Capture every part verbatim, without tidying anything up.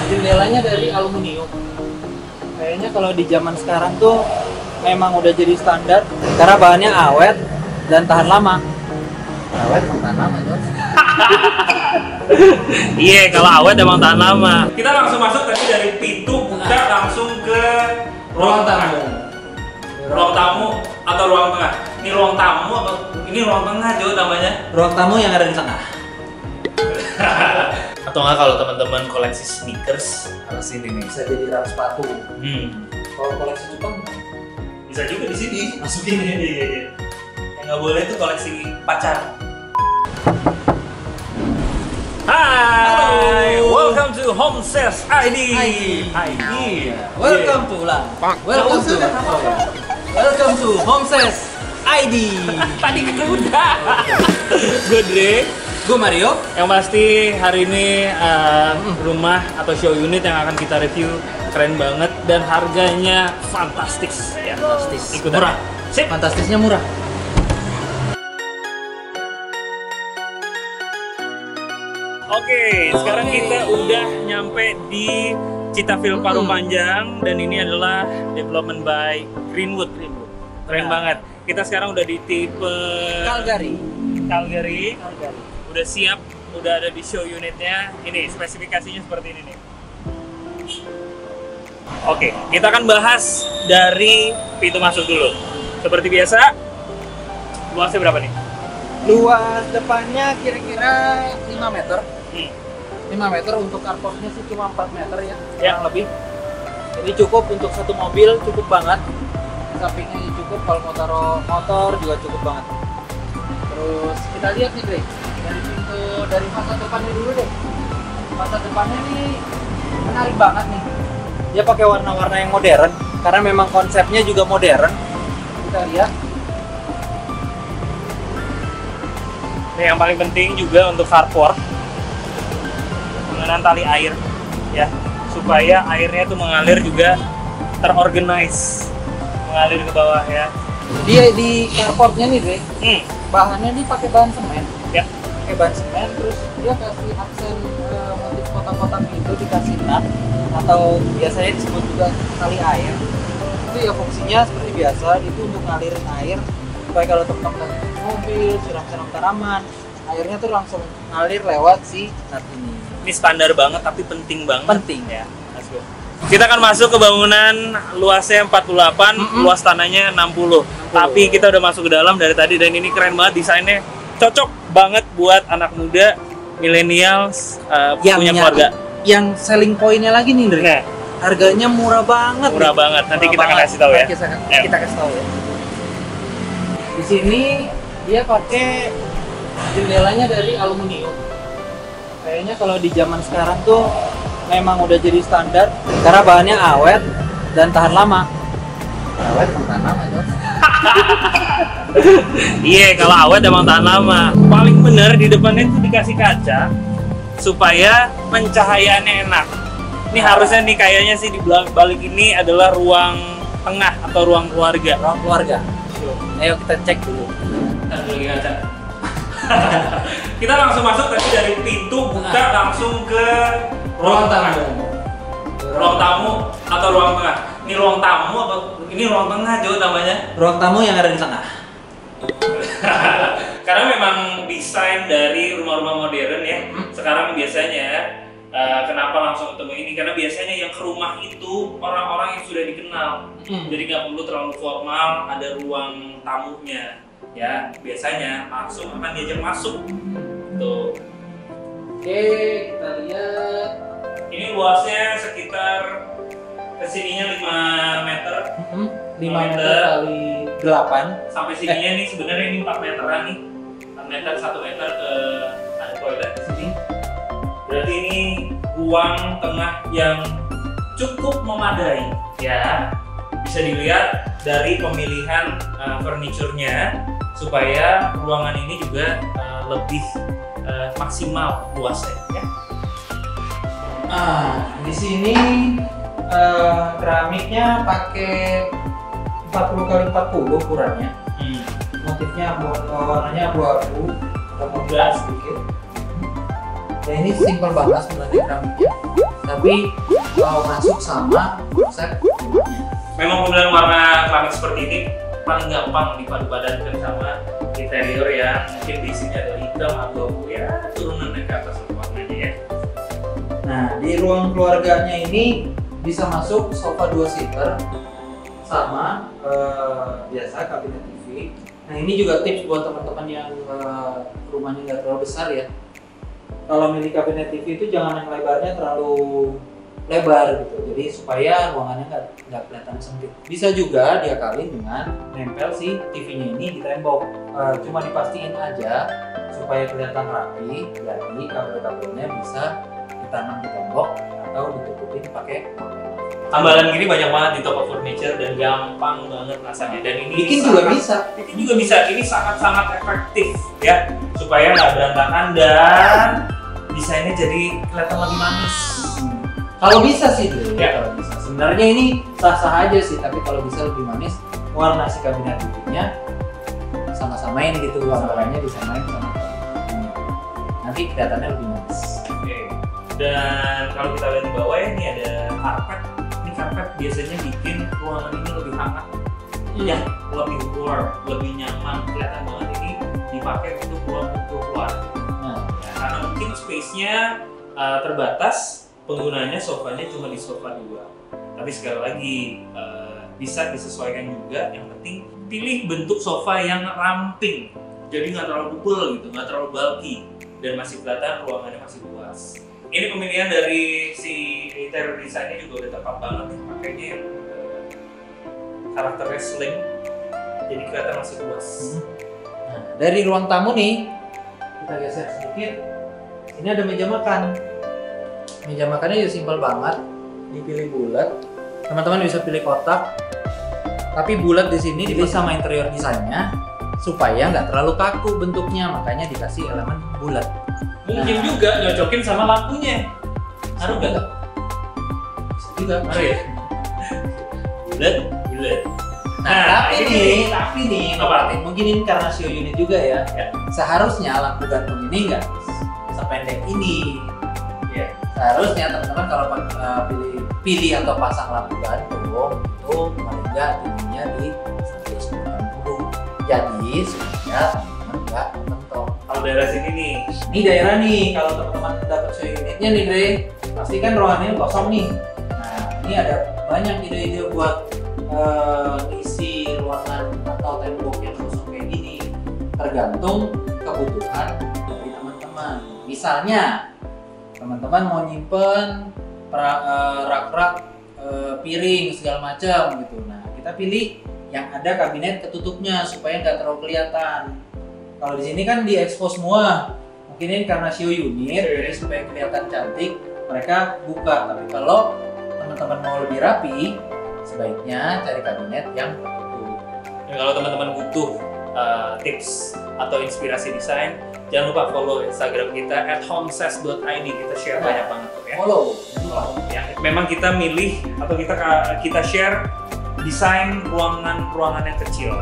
Jendelanya dari aluminium. Kayaknya kalau di zaman sekarang tuh memang udah jadi standar karena bahannya awet dan tahan lama. Awet emang tahan lama, Jos. Iya, kalau awet emang tahan lama. Kita langsung masuk tadi dari pintu, buka langsung ke ruang tamu. Ruang tamu atau ruang tengah? Ini ruang tamu atau ini ruang tengah, Jo, namanya? Ruang tamu yang ada di tengah. Atau enggak kalau teman-teman koleksi sneakers, harus sini nih. Bisa jadi rak sepatu. Hmm. Kalau koleksi Jepang Bisa juga di sini. Masukin ya. Iya, iya. Yang nggak boleh itu koleksi pacar. Hai, welcome to Home Sales I D. I D. Welcome to ulang. Welcome to Welcome to Home Sales I D. Tadi kan udah. Gue Dre. Gue Mario. Yang pasti hari ini uh, rumah atau show unit yang akan kita review keren banget dan harganya fantastis. Ya, fantastis. Ikutan. Murah. Sip. Fantastisnya murah. Oke, sekarang kita udah nyampe di Citafil Parung Panjang dan ini adalah development by Greenwood. Greenwood. Keren Nah. banget. Kita sekarang udah di tipe Calgary. Calgary. Calgary. Udah siap, udah ada di show unitnya. Ini spesifikasinya seperti ini nih. Oke, kita akan bahas dari pintu masuk dulu. Seperti biasa, luasnya berapa nih? Luas depannya kira-kira lima meter. Hmm. lima meter, untuk carportnya sih cuma empat meter ya, Ya. kurang lebih. Jadi cukup untuk satu mobil, cukup banget. Sampingnya cukup, kalau mau taruh motor juga cukup banget. Terus kita lihat nih, Dre. Dari pintu, dari fasad depannya dulu deh. Fasad depannya nih menarik banget nih. Dia pakai warna-warna yang modern, karena memang konsepnya juga modern. Kita lihat. Nah, yang paling penting juga untuk carport pengenalan tali air ya, supaya airnya tuh mengalir juga terorganize, mengalir ke bawah ya. Dia di carportnya nih, Dre. Hmm. Bahannya nih pakai bahan semen. Ya. Pakai bahan semen, terus dia kasih aksen uh, motif kotak-kotak itu, dikasih nut atau biasanya disebut juga tali air. Itu ya fungsinya seperti biasa, itu untuk ngalirin air supaya kalau teman-teman mobil siram-siram tanaman, airnya tuh langsung ngalir lewat si nut ini. Ini standar banget tapi penting banget. Penting Ya. Let's go. Kita akan masuk ke bangunan luasnya empat puluh delapan, Mm-mm. luas tanahnya enam puluh. Tapi kita udah masuk ke dalam dari tadi dan ini keren banget desainnya. Cocok banget buat anak muda, millennials, uh, punya nyari- keluarga. Yang selling pointnya lagi nih, Dre. Nah, Harganya murah banget. Murah nih. banget. Nanti Murah kita akan banget. kasih tahu ya. Nanti Kita, Ayo. kita kasih tahu ya. Di sini dia pakai jendelanya dari aluminium. Kayaknya kalau di zaman sekarang tuh memang udah jadi standar karena bahannya awet dan tahan lama. Awet emang tahan lama, Jos. Iya, kalau awet emang tahan lama. Paling bener di depannya itu dikasih kaca supaya pencahayaannya enak. Ini harusnya nih kayaknya sih di belak- balik ini adalah ruang tengah atau ruang keluarga. Ruang keluarga. Ayo kita cek dulu. Kita dulu kaca. Kita langsung masuk tadi dari pintu, buka langsung ke ruang tengah. Ruang tamu atau ruang tengah? Ini ruang tamu atau ini ruang tengah, Jo, namanya? Ruang tamu yang ada di tengah. Karena memang desain dari rumah-rumah modern ya. Sekarang biasanya uh, kenapa langsung ketemu ini? Karena biasanya yang ke rumah itu orang-orang yang sudah dikenal. Hmm. Jadi nggak perlu terlalu formal, ada ruang tamunya. Ya, biasanya langsung akan diajak masuk. Tuh. Oke, kita lihat. Ini luasnya sekitar kesininya lima meter. Hmm, lima meter. meter kali delapan. Sampai sininya nih sebenarnya ini empat meteran nih. empat meter, satu meter ke ada toilet di sini. Berarti ini ruang tengah yang cukup memadai ya. Bisa dilihat dari pemilihan uh, furniture-nya supaya ruangan ini juga uh, lebih uh, maksimal luasnya ya. Ah, di sini eh, keramiknya pakai empat puluh kali empat puluh ukurannya. Hmm. Motifnya abu- warnanya abu-abu, agak muda sedikit. Dan ini simpel banget sebenarnya keramiknya. tapi kalau masuk sama konsep rumahnya. Memang pemilihan warna keramik seperti ini paling gampang dipadu-padankan sama interior yang mungkin di sini ada hitam atau ya turunan ke atas warnanya ya. Nah, di ruang keluarganya ini bisa masuk sofa dua seater sama eh, biasa kabinet T V. Nah, ini juga tips buat teman-teman yang eh, rumahnya nggak terlalu besar ya. Kalau milih kabinet T V itu jangan yang lebarnya terlalu lebar gitu, jadi supaya ruangannya nggak nggak kelihatan sempit. Bisa juga diakalin dengan nempel si T V-nya ini di tembok. Uh, cuma dipastiin aja supaya kelihatan rapi, jadi kabel-kabelnya bisa ditanam di tembok atau ditutupin pakai kabel. Tambalan gini banyak banget di toko furniture dan gampang banget rasanya. Dan ini bikin sangat, juga bisa. Bikin juga bisa. Ini sangat-sangat efektif ya, supaya nggak berantakan dan desainnya jadi kelihatan lebih manis. Hmm. Kalau bisa sih tuh, ya. Kalau bisa. Sebenarnya ini sah-sah aja sih, tapi kalau bisa lebih manis, warna si kabinet T V-nya sama-samain gitu, warnanya disamain sama kabinetnya. Nanti kelihatannya lebih manis. Oke. Dan kalau kita lihat di bawah ya, ini ada karpet. Ini karpet biasanya bikin ruangan ini lebih hangat, hmm. ya, lebih warm, lebih nyaman. Kelihatan banget ini dipakai untuk ruang untuk keluarga. Nah, ya, karena mungkin space-nya uh, terbatas. Penggunanya sofanya cuma di sofa dua, tapi sekali lagi uh, bisa disesuaikan juga. Yang penting pilih bentuk sofa yang ramping, jadi nggak terlalu tebal gitu, nggak terlalu bulky, dan masih kelihatan ruangannya masih luas. Ini pemilihan dari si interior desainnya juga udah tepat banget nih, makanya yang uh, karakternya slim, jadi kelihatan masih luas. Nah, dari ruang tamu nih, kita geser sedikit. Ini ada meja makan. Meja makannya juga simpel banget, dipilih bulat. Teman-teman bisa pilih kotak, tapi bulat di sini dipilih sama interior desainnya supaya nggak terlalu kaku bentuknya, makanya dikasih elemen bulat. Mungkin nah, juga nyocokin sama lampunya. Ngaruh nggak? Bisa juga. Ngaruh ya. Bulat, bulat. Nah, nah tapi ini, nih, tapi nih, apa? Mungkin ini karena show unit juga ya. ya. Seharusnya lampu gantung ini nggak sependek ini. Ya. Seharusnya teman-teman kalau uh, pilih pilih atau pasang lampu gantung itu paling nggak tingginya di seratus delapan puluh. Jadi supaya teman-teman nggak mentok. Kalau daerah sini nih, ini daerah nih kalau teman-teman dapat show unitnya nih Dre, pasti kan ruangannya kosong nih. Nah ini ada banyak ide-ide buat uh, isi ruangan atau tembok yang kosong kayak gini, tergantung kebutuhan dari teman-teman. Misalnya teman-teman mau nyimpen uh, rak-rak uh, piring segala macam gitu. Nah kita pilih yang ada kabinet ketutupnya supaya nggak terlalu kelihatan. Kalau di sini kan diekspos semua, mungkin ini karena show unit, jadi supaya kelihatan cantik mereka buka. Tapi kalau teman-teman mau lebih rapi, sebaiknya cari kabinet yang tertutup. Dan kalau teman-teman butuh uh, tips atau inspirasi desain, jangan lupa follow Instagram kita at homesess dot i d. Kita share nah, banyak banget tuh ya. Follow. Ya, memang kita milih atau kita kita share desain ruangan-ruangan yang kecil.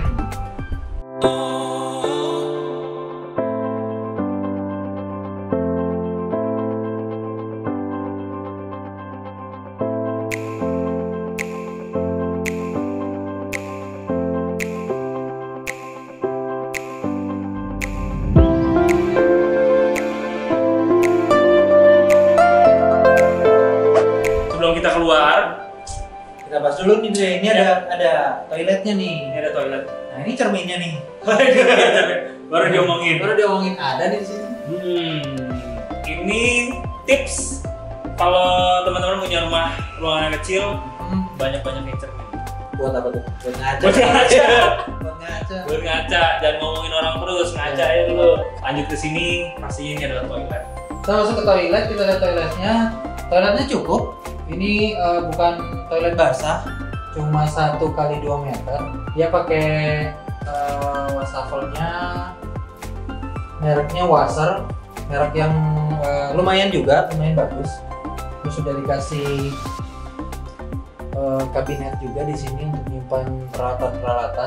Kita keluar, kita bahas dulu nih Dre. Ini ya. ada ada toiletnya nih. Ini ada toilet. Nah ini cerminnya nih. Baru diomongin. Baru diomongin ada di sini. Hmm, ini tips kalau teman-teman punya rumah ruangan kecil, hmm. banyak-banyak yang cermin. Buat apa tuh? Buat ngaca. Buat ngaca. Buat ngaca. Buat ngaca. Jangan ngomongin orang terus, ngaca ya dulu. Lanjut ke sini, pastinya ini adalah toilet. Kita masuk ke toilet, kita lihat toiletnya. Toiletnya cukup. Ini uh, bukan toilet basah, cuma satu kali dua meter. Dia pakai uh, wastafel-nya, mereknya Wasser, merek yang uh, lumayan juga, lumayan bagus. Terus sudah dikasih uh, kabinet juga di sini untuk menyimpan peralatan-peralatan.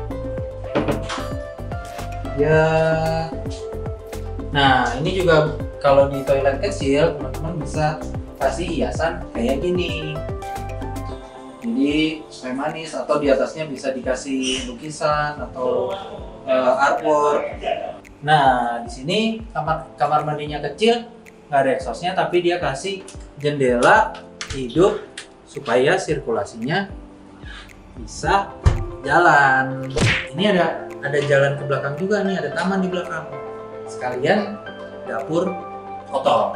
Ya, nah ini juga kalau di toilet kecil teman-teman bisa kasih hiasan kayak gini. Jadi supaya manis, atau di atasnya bisa dikasih lukisan atau uh, artwork. Nah, di sini kamar kamar mandinya kecil, nggak ada exhaustnya, tapi dia kasih jendela hidup supaya sirkulasinya bisa jalan. Ini ada ada jalan ke belakang juga nih, ada taman di belakang. Sekalian dapur kotor.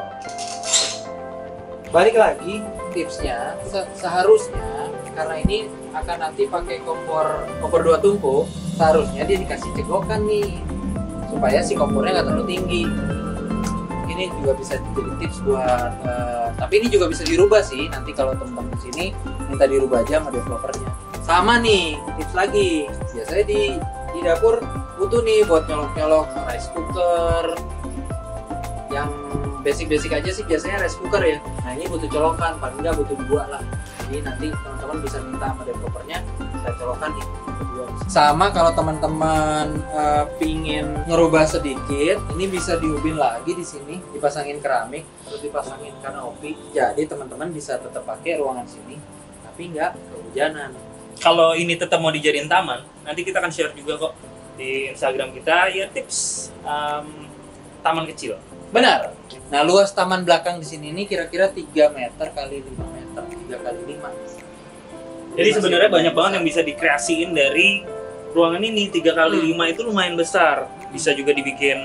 Balik lagi tipsnya, se seharusnya karena ini akan nanti pakai kompor kompor dua tungku, seharusnya dia dikasih cegokan nih supaya si kompornya nggak terlalu tinggi. Ini juga bisa jadi tips buat, uh, tapi ini juga bisa dirubah sih. Nanti kalau teman-teman di sini minta dirubah aja sama developernya. Sama nih tips lagi, biasanya di di dapur butuh nih buat nyolok-nyolok rice cooker. Yang basic-basic aja sih biasanya rice cooker ya. Nah ini butuh colokan, paling nggak butuh dua lah. Jadi nanti teman-teman bisa minta sama developernya, saya colokan nih kedua. Sama kalau teman-teman uh, pingin ngerubah sedikit, ini bisa diubin lagi di sini, dipasangin keramik, terus dipasangin kanopi. Jadi teman-teman bisa tetap pakai ruangan sini, tapi nggak kehujanan. Kalau ini tetap mau dijadiin taman, nanti kita akan share juga kok di Instagram kita ya tips um, taman kecil. Benar. Nah, luas taman belakang di sini ini kira-kira tiga meter kali lima meter, tiga kali lima. Jadi sebenarnya banyak banget yang bisa dikreasiin dari ruangan ini. Tiga kali lima itu lumayan besar. Bisa juga dibikin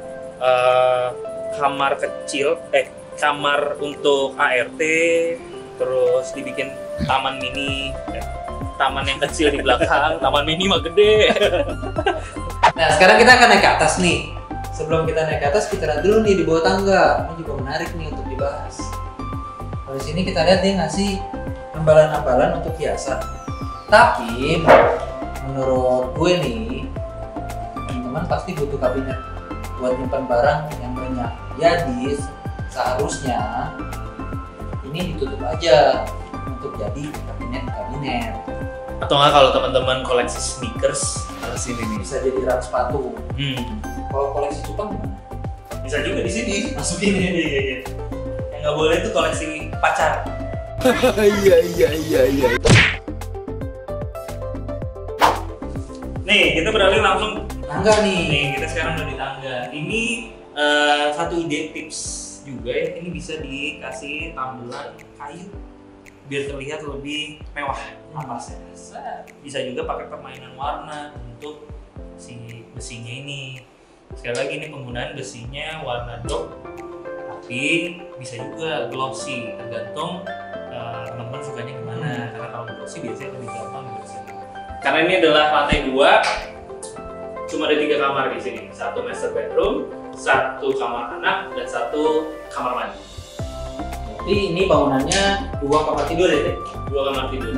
uh, kamar kecil, eh kamar untuk A R T, terus dibikin taman mini, eh, taman yang kecil di belakang, taman mini mah gede. Nah, sekarang kita akan naik ke atas nih. Sebelum kita naik ke atas, kita lihat dulu nih di bawah tangga. Ini juga menarik nih untuk dibahas. Kalau di sini kita lihat dia ngasih ambalan-ambalan untuk hiasan. Tapi menurut gue nih, teman-teman pasti butuh kabinet buat nyimpan barang yang banyak. Jadi seharusnya ini ditutup aja untuk jadi kabinet-kabinet. Atau nggak kalau teman-teman koleksi sneakers, harus ini nih. Bisa jadi rak sepatu. Hmm. Kalau koleksi cupang gimana? Bisa juga di sini masukin ini. Yang nggak boleh itu koleksi pacar. Iya iya iya iya. Nih kita beralih langsung tangga nih. Nih kita sekarang udah di tangga. Ini uh, satu ide tips juga ya. Ini bisa dikasih tambelan kayu biar terlihat lebih mewah ampasnya. Bisa juga pakai permainan warna untuk si besinya ini. Sekali lagi ini penggunaan besinya warna dock, tapi bisa juga glossy, tergantung uh, teman-teman sukanya gimana. Hmm. Karena kalau glossy biasanya lebih gampang dibersihin. Karena ini adalah lantai dua, cuma ada tiga kamar di sini, satu master bedroom, satu kamar anak, dan satu kamar mandi. Jadi ini bangunannya dua kamar tidur ya, Dek? Dua kamar tidur.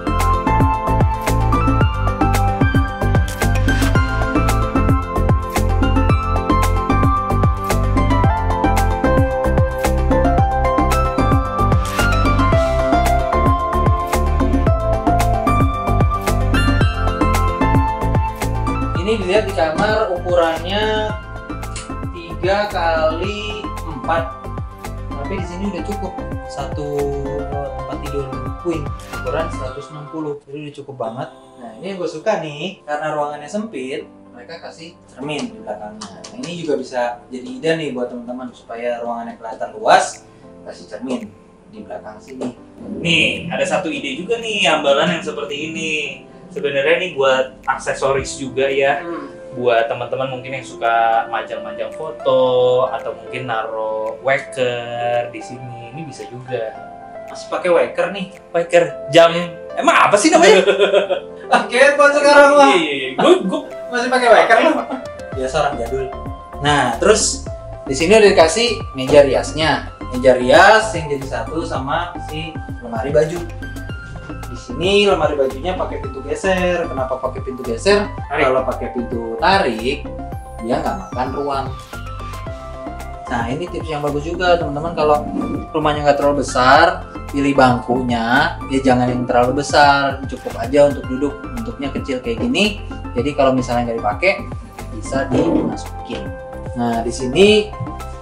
Ini dilihat di kamar ukurannya tiga kali empat, tapi di sini udah cukup satu tempat tidur queen ukuran seratus enam puluh, jadi udah cukup banget. Nah ini yang gue suka nih, karena ruangannya sempit, mereka kasih cermin di belakangnya. Nah, ini juga bisa jadi ide nih buat teman-teman supaya ruangannya kelihatan luas, kasih cermin di belakang sini. Nih ada satu ide juga nih, ambalan yang seperti ini. Sebenarnya ini buat aksesoris juga ya, hmm. buat teman-teman mungkin yang suka majang-majang foto atau mungkin naro waker di sini, ini bisa juga. Masih pakai waker nih? Waker jam, emang apa sih namanya? Pakai handphone sekarang mah. Iya, iya, gue gue masih pakai waker loh. Biasa orang jadul. Nah, terus di sini udah dikasih meja riasnya, meja rias yang jadi satu sama si lemari baju. Ini lemari bajunya pakai pintu geser. Kenapa pakai pintu geser? Kalau pakai pintu tarik, dia nggak makan ruang. Nah ini tips yang bagus juga teman-teman. Kalau rumahnya nggak terlalu besar, pilih bangkunya, ya jangan yang terlalu besar, cukup aja untuk duduk. Bentuknya kecil kayak gini. Jadi kalau misalnya nggak dipakai, bisa dimasukin. Nah di sini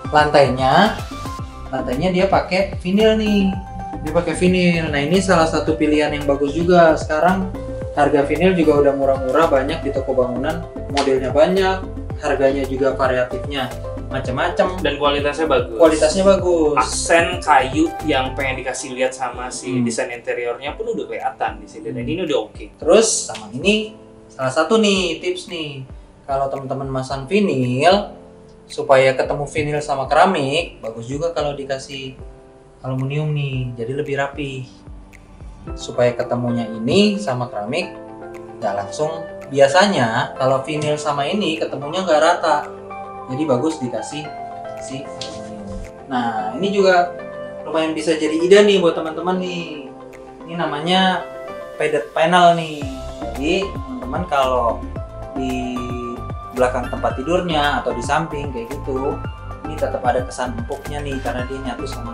lantainya, lantainya dia pakai vinil nih. Dia pakai vinil. Nah ini salah satu pilihan yang bagus juga. Sekarang harga vinil juga udah murah-murah, banyak di toko bangunan, modelnya banyak, harganya juga variatifnya macam-macam Dan kualitasnya bagus. kualitasnya bagus. Aksen kayu yang pengen dikasih lihat sama si Hmm. desain interiornya pun udah kelihatan di sini. Dan ini udah oke. Terus sama ini salah satu nih tips nih, kalau teman-teman masang vinil supaya ketemu vinil sama keramik, bagus juga kalau dikasih aluminium nih, jadi lebih rapi. Supaya ketemunya ini sama keramik nggak langsung. Biasanya kalau vinil sama ini ketemunya nggak rata, jadi bagus dikasih si aluminium. Nah ini juga lumayan bisa jadi ide nih buat teman-teman nih. Ini namanya padded panel nih. Jadi teman-teman kalau di belakang tempat tidurnya atau di samping kayak gitu, ini tetap ada kesan empuknya nih karena dia nyatu sama.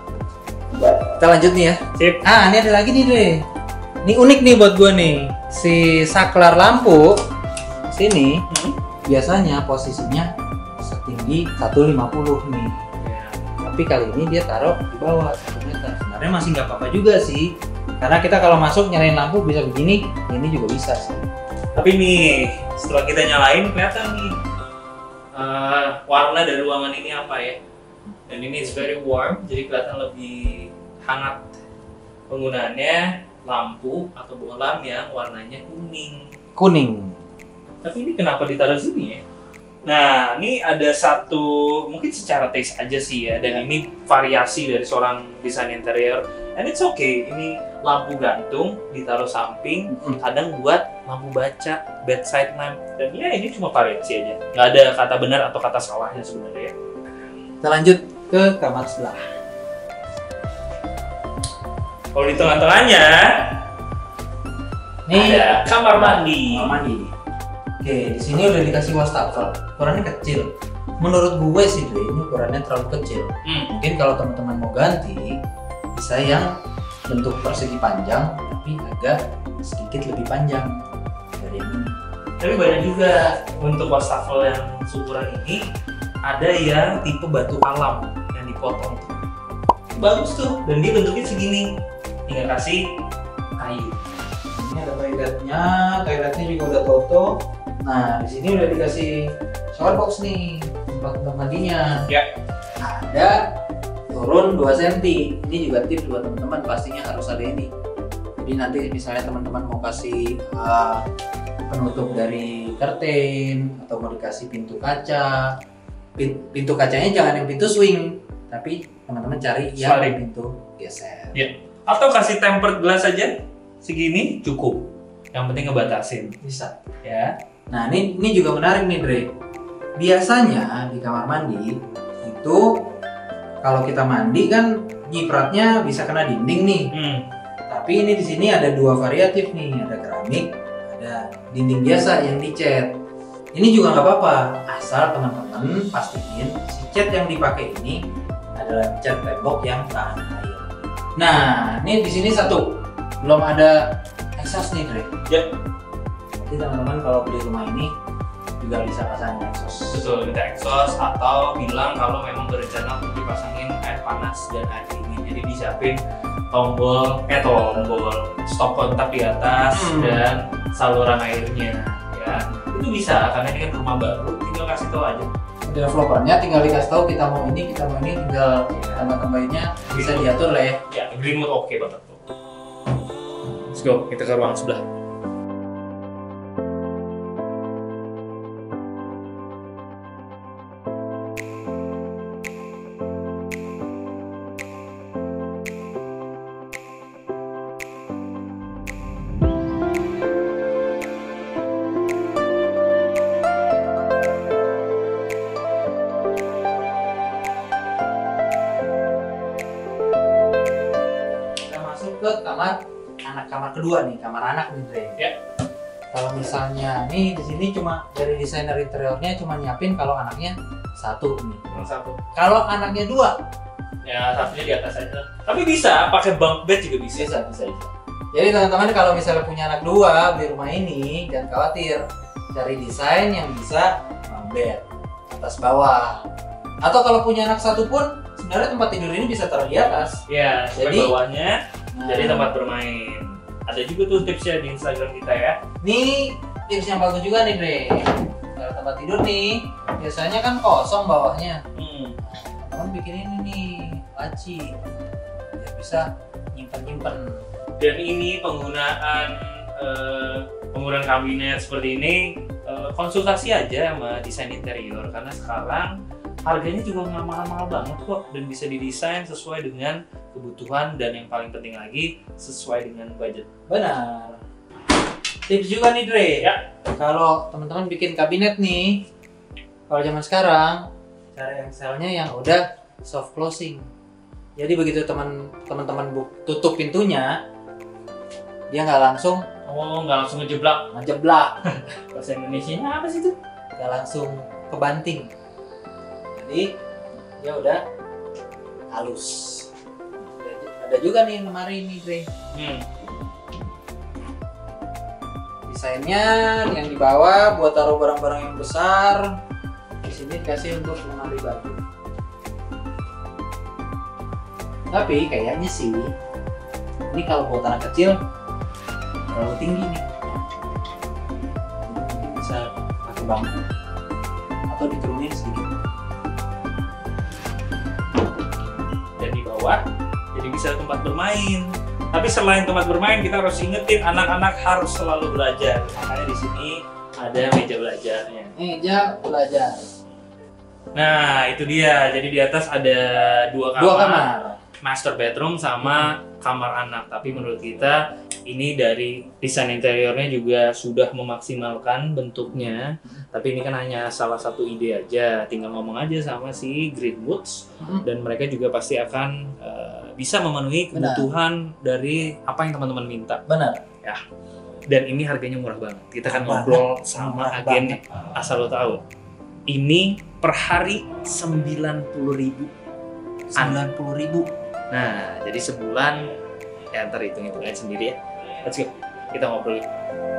Kita lanjut nih ya. Sip. Ah ini ada lagi nih Dre. Ini unik nih buat gue nih. Si saklar lampu sini Hmm. biasanya posisinya setinggi seratus lima puluh nih. Ya. Tapi kali ini dia taruh di bawah satu meter. Sebenarnya masih nggak apa-apa juga sih. Karena kita kalau masuk nyalain lampu bisa begini, ini juga bisa sih. Tapi nih, setelah kita nyalain kelihatan nih eh, warna dari ruangan ini apa ya. Dan ini is very warm, jadi kelihatan lebih hangat. Penggunaannya lampu atau bohlam yang warnanya kuning. Kuning. Tapi ini kenapa ditaruh sini ya? Nah, ini ada satu, mungkin secara taste aja sih ya, dan ini variasi dari seorang desain interior. And it's okay, ini lampu gantung, ditaruh samping, Mm-mm. kadang buat lampu baca, bedside lamp. Dan ya ini cuma variasi aja, nggak ada kata benar atau kata salahnya sebenarnya. Kita lanjut ke kamar sebelah. Kalau di tengah-tengahnya, Nih ada kamar mandi. kamar mandi. Oke, di sini udah dikasih wastafel. Ukurannya kecil. Menurut gue sih, Dre, ini ukurannya terlalu kecil. Hmm. Mungkin kalau teman-teman mau ganti, bisa yang bentuk persegi panjang, tapi agak sedikit lebih panjang dari yang ini. Tapi banyak juga untuk wastafel yang seukuran ini, ada yang tipe batu alam yang dipotong tuh. Bagus tuh, dan dia bentuknya segini. Tinggal kasih kayu. Ini ada toiletnya, toiletnya juga udah toto. Nah, di sini udah dikasih shower box nih, tempat untuk mandinya. Ya. Ada turun dua sentimeter. Ini juga tips buat teman-teman, pastinya harus ada ini. Jadi nanti misalnya teman-teman mau kasih uh, penutup dari curtain atau mau dikasih pintu kaca. Pin- Pintu kacanya jangan yang pintu swing, tapi teman-teman cari yang Sliding. pintu geser. Ya. Atau kasih tempered glass aja, segini cukup. Yang penting ngebatasin, Bisa. ya. Nah ini ini juga menarik nih Dre. Biasanya di kamar mandi itu kalau kita mandi kan nyipratnya bisa kena dinding nih. Hmm. Tapi ini di sini ada dua variatif nih, ada keramik, ada dinding biasa yang dicat. Ini juga nggak apa-apa, asal teman-teman pastiin si cat yang dipakai ini adalah cat tembok yang tahan air. Nah ini di sini satu, belum ada exhaust nih Dre. Ya. Jadi teman-teman kalau beli rumah ini juga bisa pasang exhaust. Betul, minta exhaust atau bilang kalau memang berencana untuk dipasangin air panas dan air dingin. Jadi disiapin tombol, eh tombol stop kontak di atas Hmm. dan saluran airnya, ya. Itu bisa karena ini kan rumah baru, tinggal kasih tahu aja. Developernya tinggal dikasih tahu kita mau ini, kita mau ini, tinggal tambah-tambahinnya bisa diatur lah ya. Ya, green mode oke banget tuh. Let's go, kita ke ruang sebelah. Kita masuk ke kamar anak, kamar kedua nih, kamar anak nih Dre. Ya. Kalau misalnya nih di sini cuma dari desainer interiornya cuma nyiapin kalau anaknya satu nih. Yang satu. Kalau anaknya dua Ya, satunya di atas aja. Tapi bisa pakai bunk bed juga bisa. bisa bisa bisa. Jadi teman-teman kalau misalnya punya anak dua beli rumah ini jangan khawatir, cari desain yang bisa bunk bed atas bawah. Atau kalau punya anak satu pun sebenarnya tempat tidur ini bisa taruh di atas. Ya, Jadi- jadi bawahnya Nah, jadi tempat bermain. Ada juga tuh tipsnya di Instagram kita ya. Nih tips yang bagus juga nih Dre. Kalau tempat tidur nih biasanya kan kosong bawahnya. Hmm. Teman bikin ini nih laci biar bisa nyimpen-nyimpen. Dan ini penggunaan eh, penggunaan kabinet seperti ini eh, konsultasi aja sama desain interior karena sekarang harganya juga nggak mahal-mahal banget kok dan bisa didesain sesuai dengan kebutuhan dan yang paling penting lagi sesuai dengan budget. Benar. Tips juga nih Dre. Ya. Kalau teman-teman bikin kabinet nih, kalau zaman sekarang cara yang selnya yang udah soft closing. Jadi begitu teman teman-teman bu- tutup pintunya, dia nggak langsung Oh, nggak langsung ngejeblak. ngejeblak, Bahasa Indonesianya apa sih itu? nggak langsung kebanting. Jadi dia udah halus. Ada juga nih lemari nih Dre. Hmm. Desainnya yang di bawah buat taruh barang-barang yang besar. Di sini dikasih untuk lemari baju. Tapi kayaknya sih ini kalau buat anak kecil terlalu tinggi nih. Mungkin bisa pakai bangku atau diturunin sedikit. Dan di bawah jadi bisa tempat bermain. Tapi selain tempat bermain kita harus ingetin anak-anak harus selalu belajar. Makanya di sini ada meja belajarnya. Meja belajar. Nah itu dia. Jadi di atas ada dua kamar, Dua kamar. master bedroom sama kamar anak. Tapi menurut kita ini dari desain interiornya juga sudah memaksimalkan bentuknya. Tapi ini kan hanya salah satu ide aja. Tinggal ngomong aja sama si Greenwoods Mhm. dan mereka juga pasti akan uh, bisa memenuhi kebutuhan dari apa yang teman-teman minta. Benar. Dan ini harganya murah banget. Kita akan Murah ngobrol sama Murah agennya. banget. Asal lo tahu. Ini per hari sembilan puluh ribu. sembilan puluh ribu. Nah, jadi sebulan ya ntar hitung-hitung aja sendiri ya. Let's go. Kita ngobrol. yuk.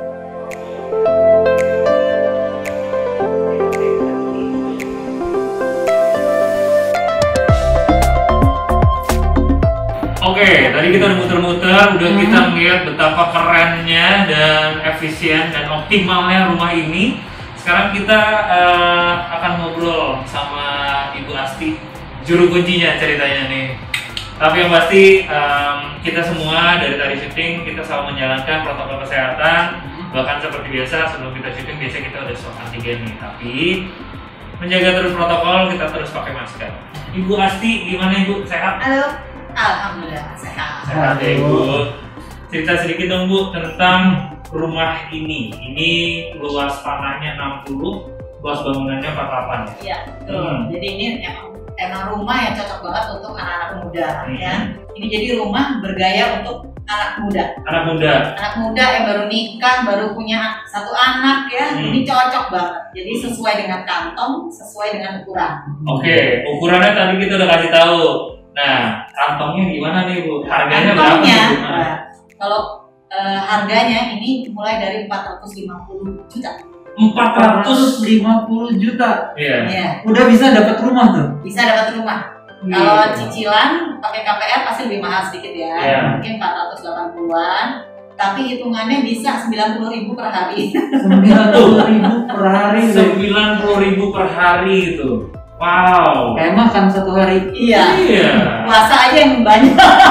Oke, tadi kita udah muter-muter, udah Hmm. kita ngeliat betapa kerennya dan efisien dan optimalnya rumah ini. Sekarang kita eh, akan ngobrol sama Ibu Asti, juru kuncinya ceritanya nih. Tapi yang pasti em, kita semua dari tadi syuting kita selalu menjalankan protokol kesehatan. Bahkan seperti biasa sebelum kita syuting biasa kita udah swab antigen nih. Tapi menjaga terus protokol kita terus pakai masker. Ibu Asti gimana Ibu, sehat? Halo, alhamdulillah sehat. Sehat ya Ibu. Cerita sedikit dong Bu tentang rumah ini. Ini luas tanahnya enam puluh, luas bangunannya empat puluh delapan ya. Iya, betul. Hmm. Jadi ini emang emang rumah yang cocok banget untuk anak-anak muda, Hmm. ya. Ini jadi rumah bergaya untuk anak muda. Anak muda. Anak muda yang baru nikah, baru punya satu anak ya. Hmm. Ini cocok banget. Jadi sesuai dengan kantong, sesuai dengan ukuran. Oke, ukurannya tadi kita udah kasih tahu. Nah, kantongnya gimana nih Bu? Harganya berapa Kantongnya, nih Bu? Nah, nah, kalau eh, harganya ini mulai dari empat ratus lima puluh juta. empat ratus. lima puluh juta. Iya. Ya, Udah bisa dapat rumah tuh. bisa dapat rumah. Kalau cicilan pakai K P R pasti lebih mahal sedikit ya, Iya. mungkin empat ratus delapan puluhan. Tapi hitungannya bisa sembilan puluh ribu per hari. sembilan puluh ribu per hari. sembilan puluh ribu per hari itu. Wow. Kayak makan satu hari. Iya. Iya. Puasa aja yang banyak.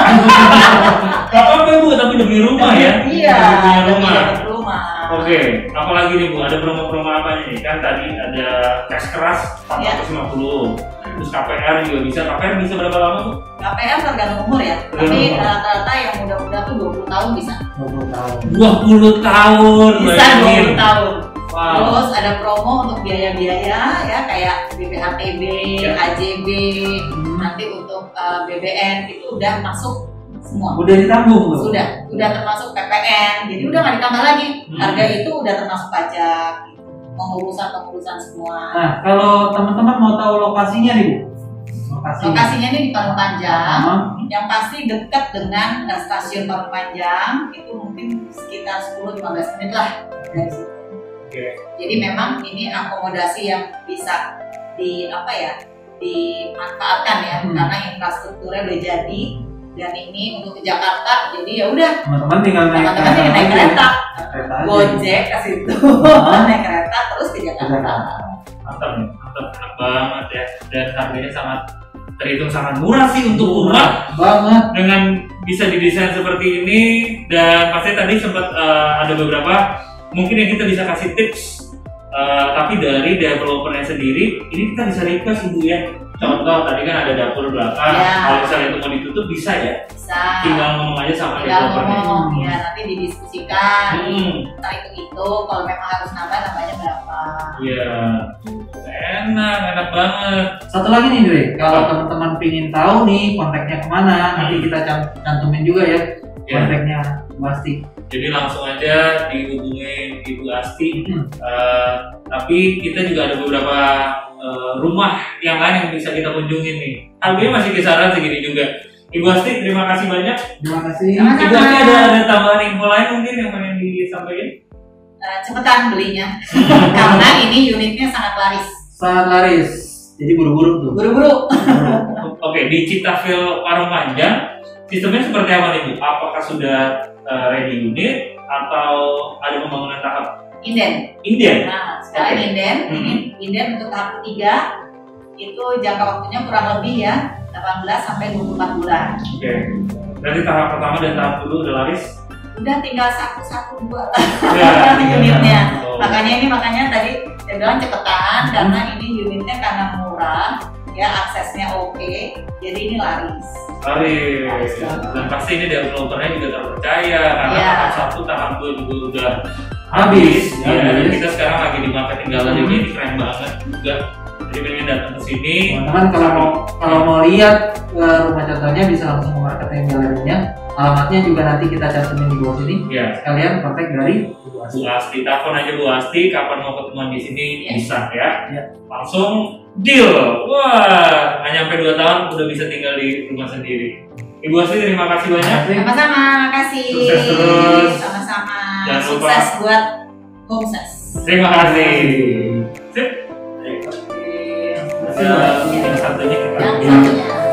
Gak apa-apa Bu, tapi demi rumah ya. Iya. Demi punya demi rumah. dapat rumah. Oke, apalagi nih Bu, ada promo-promo apa nih? Kan tadi ada tes keras empat ratus lima puluh. Terus K P R juga bisa. K P R bisa berapa lama Bu? K P R tergantung umur ya. Tapi Tergantung umur. rata-rata yang muda-muda tuh dua puluh tahun bisa. dua puluh tahun. dua puluh tahun. Bisa dua bayangin. puluh tahun. Wow. Terus ada promo untuk biaya-biaya ya kayak B P H T B, Ya. A J B, nanti untuk uh, B B N itu udah masuk semua. Udah ditanggung tuh. Sudah, udah termasuk P P N. Jadi udah nggak ditambah lagi. Hmm. Harga itu udah termasuk pajak, pengurusan-pengurusan semua. Nah, kalau teman-teman mau tahu lokasinya nih, Bu. Lokasinya. Lokasinya ini di Parung Panjang. Nah, Yang pasti dekat dengan uh, stasiun Parung Panjang itu mungkin sekitar sepuluh sampai lima belas menit lah dari situ. Oke. Jadi memang ini akomodasi yang bisa di apa ya dimanfaatkan ya, Hmm. karena infrastrukturnya udah jadi dan ini untuk ke Jakarta, jadi ya udah Teman-teman tinggal naik teman-teman tinggal naik aja. kereta, Kereta aja. Gojek ke situ, naik kereta terus ke Jakarta. Mantap nih, mantap, enak banget ya. Dan harganya sangat terhitung sangat murah sih untuk rumah banget. dengan bisa didesain seperti ini. Dan pasti tadi sempat eh, ada beberapa mungkin yang kita bisa kasih tips, eh, tapi dari developernya sendiri ini kita bisa request ibu ya. Contoh tadi kan ada dapur belakang, Ya. kalau misalnya itu mau ditutup bisa ya, Bisa. tinggal ngomong aja sama Tinggal developernya. ngomong, ya nanti didiskusikan. Hmm. Ntar itu itu kalau memang harus nambah nambahnya berapa. Iya, enak, enak banget. Satu lagi nih Dre, kalau teman-teman pingin tahu nih kontaknya kemana, nanti kita can- cantumin juga ya Ya. kontaknya pasti. Jadi langsung aja dihubungi Ibu Asti. Hmm. Eh, tapi kita juga ada beberapa eh, rumah yang lain yang bisa kita kunjungin nih. Harganya masih kisaran segini juga. Ibu Asti, terima kasih banyak. Terima kasih. Sama-sama. Ibu Asti ada ada tambahan info lain mungkin yang pengen disampaikan? Eh, cepetan belinya karena ini unitnya sangat laris. Sangat laris. Jadi buru-buru tuh. Buru-buru. Oke, di Citafil Parung Panjang sistemnya seperti apa nih Bu? Apakah sudah eh, ready unit atau ada pembangunan tahap Inden. inden? Nah, sekarang Oke. inden, Hmm. ini inden untuk tahap ketiga itu jangka waktunya kurang lebih ya delapan belas sampai dua puluh empat bulan. Oke. Berarti tahap pertama dan tahap kedua udah laris? Udah tinggal satu-satu dua Ya, unitnya. Oh. Makanya ini makanya tadi saya bilang cepetan karena ini unitnya karena murah, ya aksesnya oke, jadi ini laris. Laris. Dan pasti ini developernya juga terpercaya karena Iya. tahap satu, tahap dua juga udah Habis. Ya, dan Habis. kita sekarang lagi di marketing gallery Hmm. ini keren banget juga. Jadi pengen datang ke sini. Teman-teman kalau mau kalau mau lihat uh, rumah contohnya bisa langsung ke marketing galerinya. Alamatnya juga nanti kita cantumin di bawah sini. Ya, Sekalian kontak dari Bu Asti, telepon aja Bu Asti, kapan mau ketemuan di sini Ya. bisa ya. Ya. Langsung deal. Wah, nggak nyampe dua tahun udah bisa tinggal di rumah sendiri. Ibu Asti terima kasih banyak. Sama-sama, makasih. Sukses terus. Sama-sama. Jangan lupa. Sukses buat Homses. Terima kasih. Sip. Terima kasih. Eh, yang satunya kita. Yang satunya.